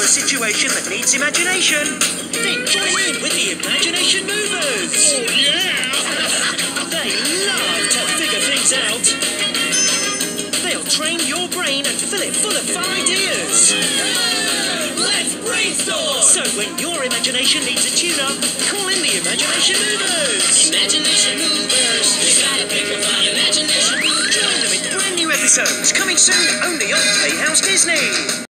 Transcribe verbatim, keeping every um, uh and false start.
a situation that needs imagination? Then join in with the Imagination Movers. Oh, yeah! They love to figure things out. They'll train your brain and fill it full of fun ideas. Let's brainstorm! So when your imagination needs a tune-up, call in the Imagination Movers. Imagination Movers. You gotta pick up my imagination movers. Join them in brand new episodes coming soon only on Playhouse Disney.